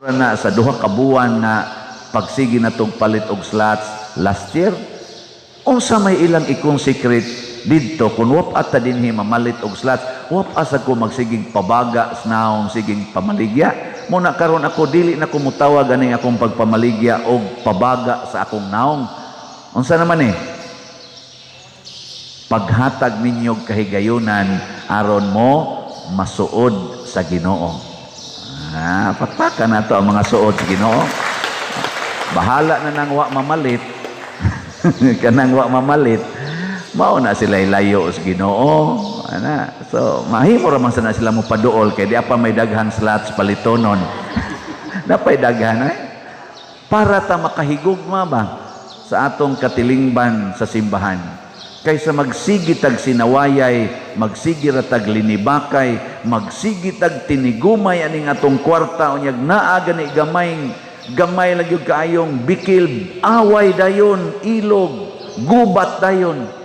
na sa duha ka buwan na pagsigi natong palit og slots last year, unsa may ilang i-consecrate didto kung wap ta dinhi mamalit og slots, wap asa ko magsigig pabaga snaong siging pamaligya. Muna karon ako dili na ko mutawag ani akong pagpamaligya og pabaga sa akong naong. Unsa naman paghatag ninyog kahigayunan aron mo masuod sa Ginoo. Pakpakan na to ang mga suod sa Ginoo. Bahala na nang wa mamalit. Kanang wa mamalit, mao na sila ilayo sa Ginoo. So mahimo ra man sana sila mo paduol kay di pa may daghan slots palitonon. Napay daghan para ta makahigugma ba sa atong katilingban sa simbahan. Kaysa magsigitag sinawayay, magsigiratag linibakay, magsigitag tinigumay aning atong kwarta unyag naa gani gamay lang yung kaayong bikil, away dayon, ilog, gubat dayon.